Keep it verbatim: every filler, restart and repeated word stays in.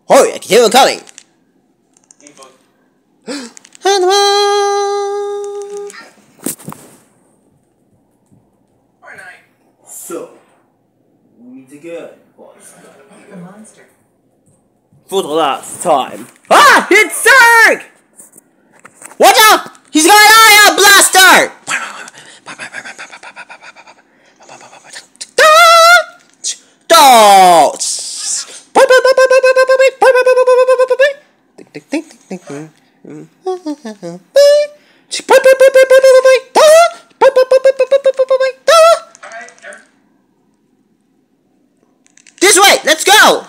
Hurry, I can hear them coming. So, we need to go. The monster. For the last time. Ah! It's Zerg! Watch out! He's got an ion blaster! This way! Let's go!